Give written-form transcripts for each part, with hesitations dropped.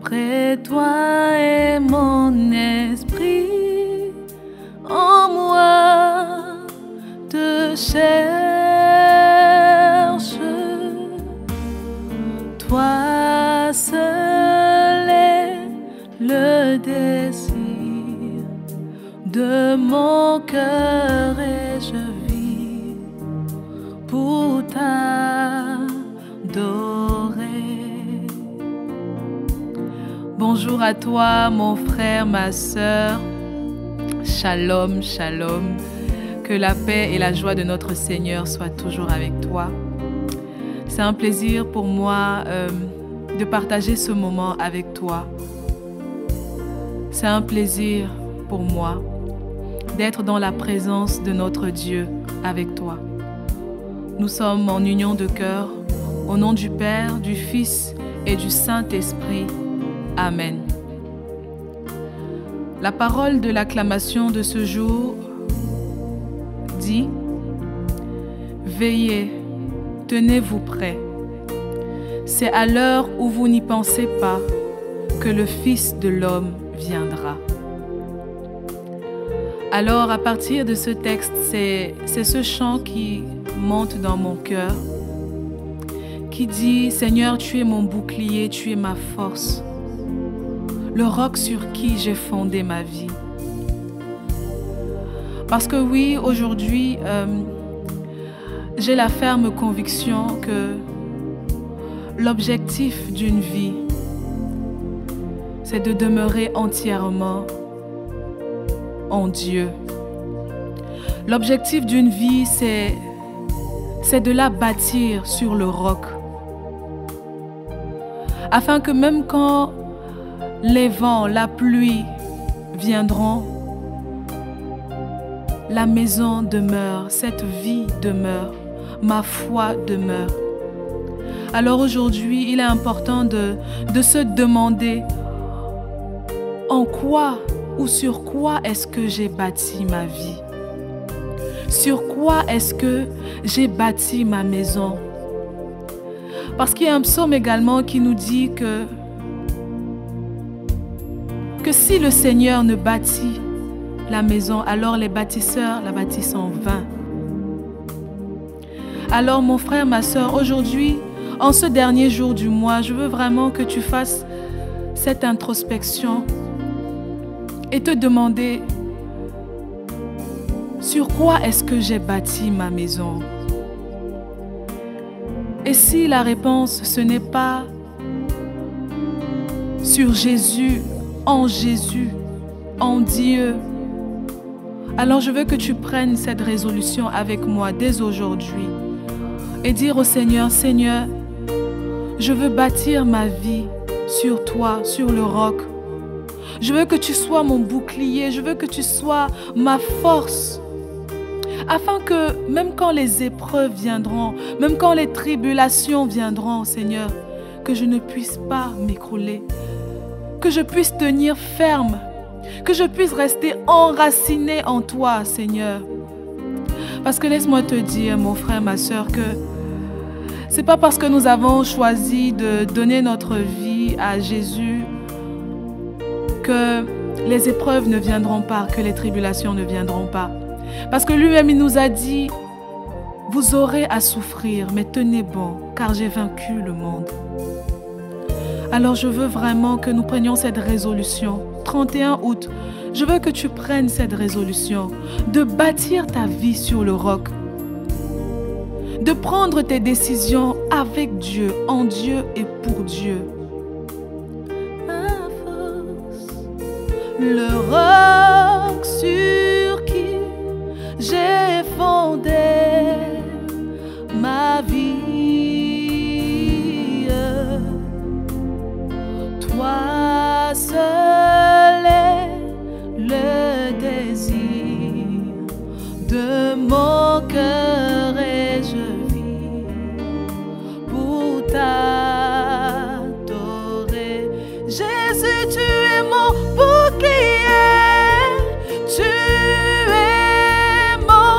Près toi et mon esprit en moi te cherche. Toi seul est le désir de mon cœur et je vis pour t'adorer. Bonjour à toi, mon frère, ma sœur. Shalom, shalom. Que la paix et la joie de notre Seigneur soient toujours avec toi. C'est un plaisir pour moi de partager ce moment avec toi. C'est un plaisir pour moi d'être dans la présence de notre Dieu avec toi. Nous sommes en union de cœur, au nom du Père, du Fils et du Saint-Esprit. Amen. La parole de l'acclamation de ce jour dit: Veillez, tenez-vous prêts. C'est à l'heure où vous n'y pensez pas que le Fils de l'homme viendra. Alors, à partir de ce texte, c'est ce chant qui monte dans mon cœur, qui dit: Seigneur, tu es mon bouclier, tu es ma force, le roc sur qui j'ai fondé ma vie. Parce que oui, aujourd'hui, j'ai la ferme conviction que l'objectif d'une vie, c'est de demeurer entièrement en Dieu. L'objectif d'une vie, c'est de la bâtir sur le roc. Afin que même quand les vents, la pluie viendront, la maison demeure, cette vie demeure, ma foi demeure. Alors aujourd'hui, il est important de se demander en quoi ou sur quoi est-ce que j'ai bâti ma vie? Sur quoi est-ce que j'ai bâti ma maison? Parce qu'il y a un psaume également qui nous dit que si le Seigneur ne bâtit la maison, alors les bâtisseurs la bâtissent en vain. Alors mon frère, ma sœur, aujourd'hui, en ce dernier jour du mois, je veux vraiment que tu fasses cette introspection et te demander: sur quoi est-ce que j'ai bâti ma maison? Et si la réponse, ce n'est pas sur Jésus, en Dieu, alors je veux que tu prennes cette résolution avec moi dès aujourd'hui et dire au Seigneur: Seigneur, je veux bâtir ma vie sur toi, sur le roc. Je veux que tu sois mon bouclier, je veux que tu sois ma force, afin que même quand les épreuves viendront, même quand les tribulations viendront, Seigneur, que je ne puisse pas m'écrouler, que je puisse tenir ferme, que je puisse rester enraciné en toi, Seigneur. Parce que laisse-moi te dire, mon frère, ma sœur, que c'est pas parce que nous avons choisi de donner notre vie à Jésus que les épreuves ne viendront pas, que les tribulations ne viendront pas. Parce que lui-même, il nous a dit: vous aurez à souffrir, mais tenez bon, car j'ai vaincu le monde. Alors je veux vraiment que nous prenions cette résolution. 31 août, je veux que tu prennes cette résolution de bâtir ta vie sur le roc, de prendre tes décisions avec Dieu, en Dieu et pour Dieu. Ma force, le roc sur qui j'ai fondé ma vie. Toi seul est le désir de mon cœur et je vis pour t'adorer. Jésus, tu es mon bouclier, tu es mon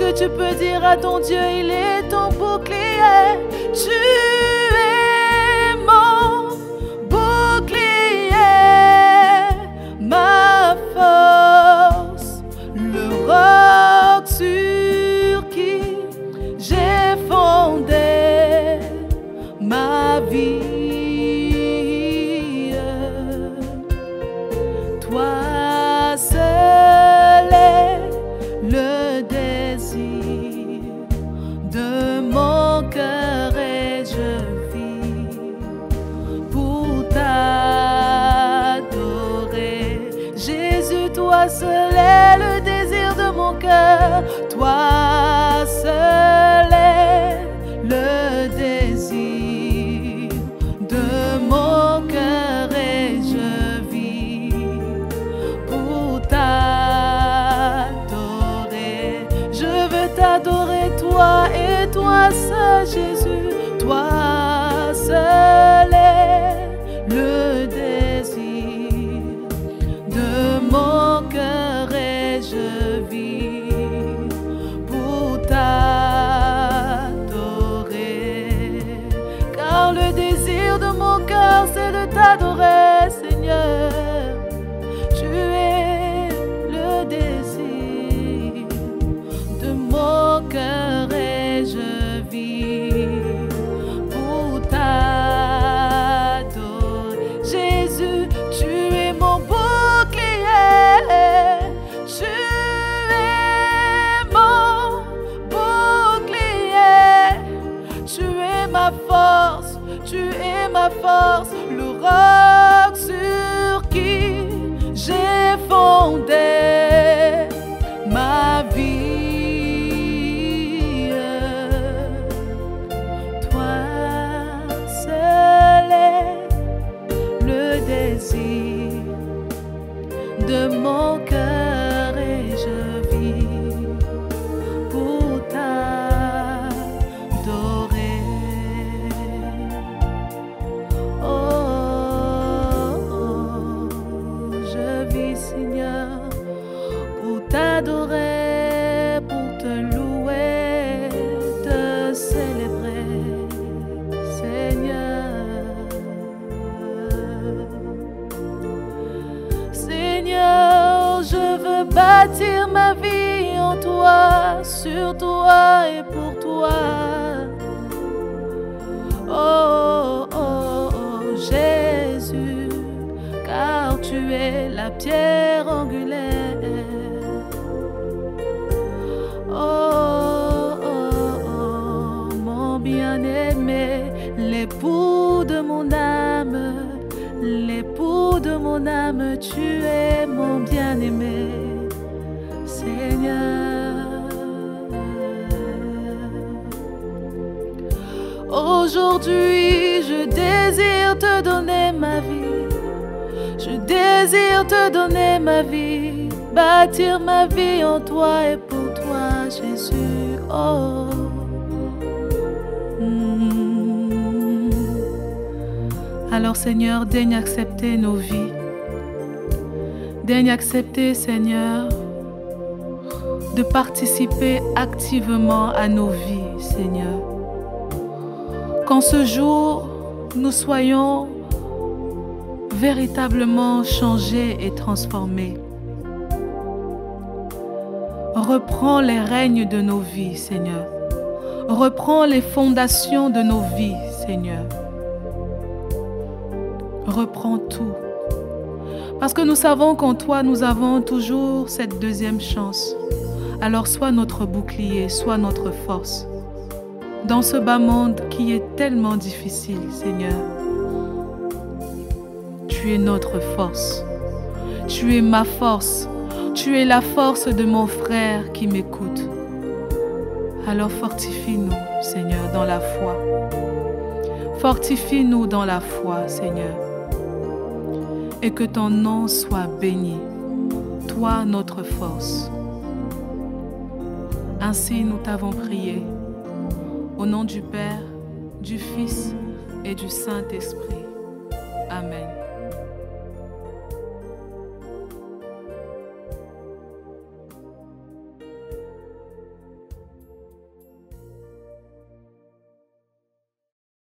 que tu peux dire à ton Dieu, il est ton bouclier. Tu es mon bouclier, ma force, le roc sur qui j'ai fondé ma vie. Toi seul est le désir de mon cœur et je vis pour t'adorer. Jésus, toi seul est le désir de mon cœur. Toi seul est le désir de mon cœur et je vis pour t'adorer. Je veux t'adorer, toi et toi seul, Jésus. Toi seul est le désir de mon cœur et je vis pour t'adorer. Car le désir de mon cœur, c'est de t'adorer, Seigneur. Tu es le désir de mon cœur et je vis pour t'adorer. Jésus, tu es mon bouclier. Tu es mon bouclier. Tu es ma force. Tu es ma force. Le roc sur qui j'ai fondé ma vie. Toi seul est le désir de mon cœur et je vis pour t'adorer. Seigneur, pour t'adorer, pour te louer, te célébrer, Seigneur. Seigneur, je veux bâtir ma vie en toi, sur toi et pour toi. Oh, oh, oh, Jésus, car tu es la pierre angulaire. Oh, oh, oh, mon bien-aimé, l'époux de mon âme, l'époux de mon âme, tu es mon bien-aimé, Seigneur. Aujourd'hui, je désire te donner ma vie. Je désire te donner ma vie, bâtir ma vie en toi et pour toi, Jésus. Oh. Alors, Seigneur, daigne accepter nos vies. Daigne accepter, Seigneur, de participer activement à nos vies, Seigneur. Qu'en ce jour, nous soyons véritablement changés et transformés. Reprends les règnes de nos vies, Seigneur. Reprends les fondations de nos vies, Seigneur. Reprends tout. Parce que nous savons qu'en toi, nous avons toujours cette deuxième chance. Alors sois notre bouclier, sois notre force. Dans ce bas monde qui est tellement difficile, Seigneur. Tu es notre force. Tu es ma force. Tu es la force de mon frère qui m'écoute. Alors fortifie-nous, Seigneur, dans la foi. Fortifie-nous dans la foi, Seigneur. Et que ton nom soit béni. Toi, notre force. Ainsi, nous t'avons prié. Au nom du Père, du Fils et du Saint-Esprit. Amen.